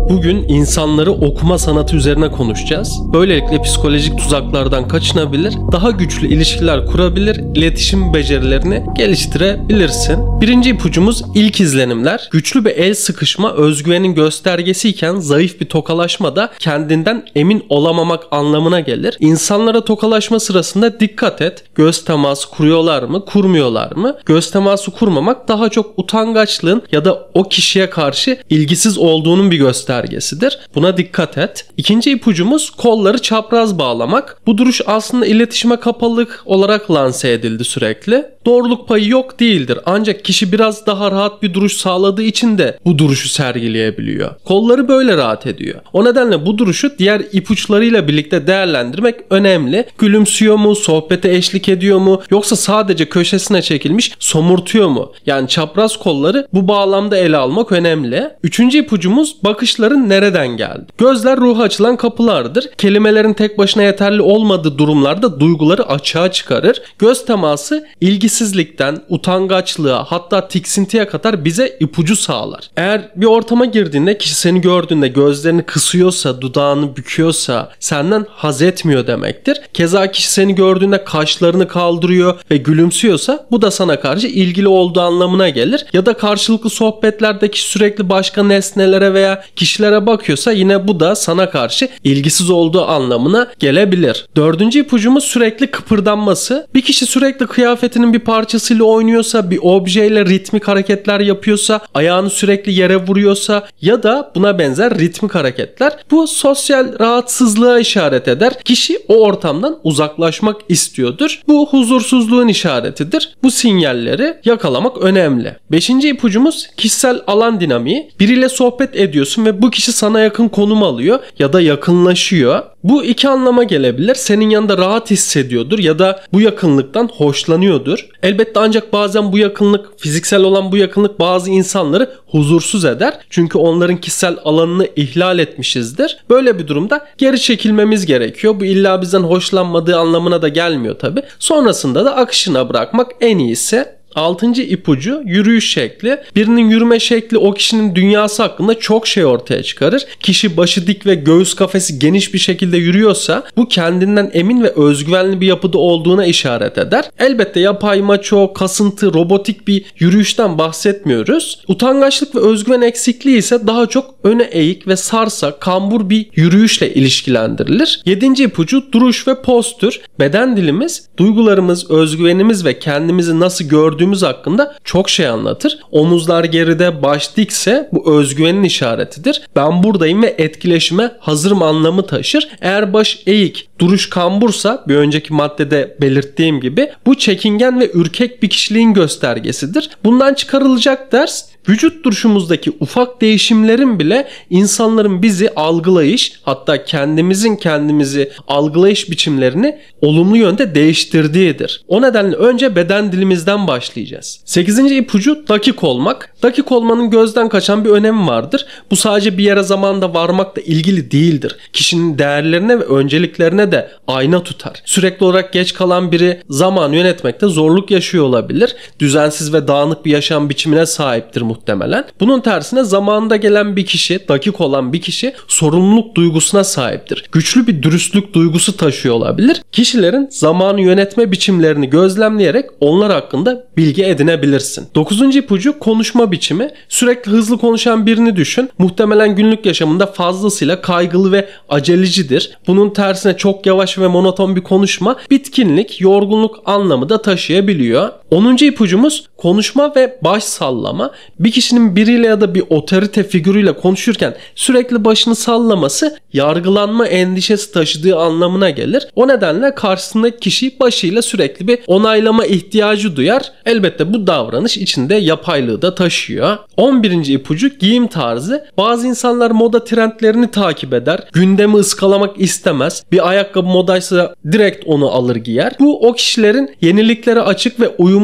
Bugün insanları okuma sanatı üzerine konuşacağız. Böylelikle psikolojik tuzaklardan kaçınabilir, daha güçlü ilişkiler kurabilir, iletişim becerilerini geliştirebilirsin. Birinci ipucumuz ilk izlenimler. Güçlü bir el sıkışma özgüvenin göstergesiyken zayıf bir tokalaşma da kendinden emin olamamak anlamına gelir. İnsanlara tokalaşma sırasında dikkat et. Göz teması kuruyorlar mı, kurmuyorlar mı? Göz teması kurmamak daha çok utangaçlığın ya da o kişiye karşı ilgisiz olduğunun bir göstergesidir. Buna dikkat et. İkinci ipucumuz kolları çapraz bağlamak. Bu duruş aslında iletişime kapalılık olarak lanse edildi sürekli. Doğruluk payı yok değildir. Ancak kişi biraz daha rahat bir duruş sağladığı için de bu duruşu sergileyebiliyor. Kolları böyle rahat ediyor. O nedenle bu duruşu diğer ipuçlarıyla birlikte değerlendirmek önemli. Gülümsüyor mu? Sohbete eşlik ediyor mu? Yoksa sadece köşesine çekilmiş somurtuyor mu? Yani çapraz kolları bu bağlamda ele almak önemli. Üçüncü ipucumuz bakışların nereden geldi? Gözler ruha açılan kapılardır. Kelimelerin tek başına yeterli olmadığı durumlarda duyguları açığa çıkarır. Göz teması ilgisizlikten, utangaçlığa hatta tiksintiye kadar bize ipucu sağlar. Eğer bir ortama girdiğinde kişi seni gördüğünde gözlerini kısıyorsa, dudağını büküyorsa senden haz etmiyor demektir. Keza kişi seni gördüğünde kaşlarını kaldırıyor ve gülümsüyorsa bu da sana karşı ilgili olduğu anlamına gelir. Ya da karşılıklı sohbetlerde kişi sürekli başka nesnelere veya kişilere bakıyorsa yine bu da sana karşı ilgisiz olduğu anlamına gelebilir. Dördüncü ipucumuz sürekli kıpırdanması. Bir kişi sürekli kıyafetinin bir parçasıyla oynuyorsa, bir objeyle ritmik hareketler yapıyorsa, ayağını sürekli yere vuruyorsa ya da buna benzer ritmik hareketler bu sosyal rahatsızlığa işaret eder. Kişi o ortamdan uzaklaşmak istiyordur. Bu huzursuzluğun işaretidir. Bu sinyalleri yakalamak önemli. Beşinci ipucumuz kişisel alan dinamiği. Biriyle sohbet ediyorsun ve bu kişi sana yakın konum alıyor ya da yakınlaşıyor. Bu iki anlama gelebilir. Senin yanında rahat hissediyordur ya da bu yakınlıktan hoşlanıyordur. Elbette ancak bazen bu yakınlık, fiziksel olan bu yakınlık bazı insanları huzursuz eder. Çünkü onların kişisel alanını ihlal etmişizdir. Böyle bir durumda geri çekilmemiz gerekiyor. Bu illa bizden hoşlanmadığı anlamına da gelmiyor tabii. Sonrasında da akışına bırakmak en iyisi. Altıncı ipucu yürüyüş şekli. Birinin yürüme şekli o kişinin dünyası hakkında çok şey ortaya çıkarır. Kişi başı dik ve göğüs kafesi geniş bir şekilde yürüyorsa bu kendinden emin ve özgüvenli bir yapıda olduğuna işaret eder. Elbette yapay, maço, kasıntı, robotik bir yürüyüşten bahsetmiyoruz. Utangaçlık ve özgüven eksikliği ise daha çok öne eğik ve sarsa, kambur bir yürüyüşle ilişkilendirilir. Yedinci ipucu duruş ve postür. Beden dilimiz, duygularımız, özgüvenimiz ve kendimizi nasıl gördüğümüz hakkında çok şey anlatır. Omuzlar geride, baş dikse bu özgüvenin işaretidir. Ben buradayım ve etkileşime hazırım anlamı taşır. Eğer baş eğik, duruş kambursa bir önceki maddede belirttiğim gibi bu çekingen ve ürkek bir kişiliğin göstergesidir. Bundan çıkarılacak ders vücut duruşumuzdaki ufak değişimlerin bile insanların bizi algılayış, hatta kendimizi algılayış biçimlerini olumlu yönde değiştirdiğidir. O nedenle önce beden dilimizden başlayacağız. 8. ipucu dakik olmak. Dakik olmanın gözden kaçan bir önemi vardır. Bu sadece bir yere zamanda varmakla ilgili değildir. Kişinin değerlerine ve önceliklerine de ayna tutar. Sürekli olarak geç kalan biri zamanı yönetmekte zorluk yaşıyor olabilir. Düzensiz ve dağınık bir yaşam biçimine sahiptir muhtemelen. Bunun tersine zamanında gelen bir kişi, dakik olan bir kişi sorumluluk duygusuna sahiptir. Güçlü bir dürüstlük duygusu taşıyor olabilir. Kişilerin zamanı yönetme biçimlerini gözlemleyerek onlar hakkında bilgi edinebilirsin. 9. ipucu konuşma biçimi. Sürekli hızlı konuşan birini düşün. Muhtemelen günlük yaşamında fazlasıyla kaygılı ve acelecidir. Bunun tersine çok yavaş ve monoton bir konuşma bitkinlik, yorgunluk anlamı da taşıyabiliyor. 10. ipucumuz konuşma ve baş sallama. Bir kişinin biriyle ya da bir otorite figürüyle konuşurken sürekli başını sallaması yargılanma endişesi taşıdığı anlamına gelir. O nedenle karşısındaki kişi başıyla sürekli bir onaylama ihtiyacı duyar. Elbette bu davranış içinde yapaylığı da taşıyor. 11. ipucu giyim tarzı. Bazı insanlar moda trendlerini takip eder. Gündemi ıskalamak istemez. Bir ayakkabı modaysa direkt onu alır giyer. Bu o kişilerin yeniliklere açık ve uyumlu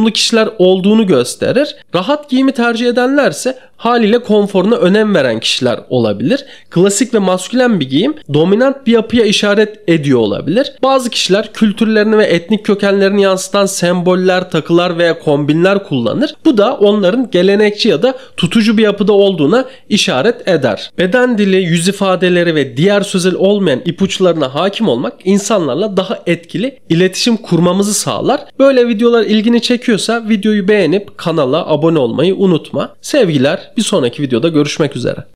uyumlu kişiler olduğunu gösterir. Rahat giyimi tercih edenlerse haliyle konforuna önem veren kişiler olabilir. Klasik ve maskülen bir giyim dominant bir yapıya işaret ediyor olabilir. Bazı kişiler kültürlerini ve etnik kökenlerini yansıtan semboller, takılar veya kombinler kullanır. Bu da onların gelenekçi ya da tutucu bir yapıda olduğuna işaret eder. Beden dili, yüz ifadeleri ve diğer sözel olmayan ipuçlarına hakim olmak insanlarla daha etkili iletişim kurmamızı sağlar. Böyle videolar ilgini çekiyorsa videoyu beğenip kanala abone olmayı unutma. Sevgiler, bir sonraki videoda görüşmek üzere.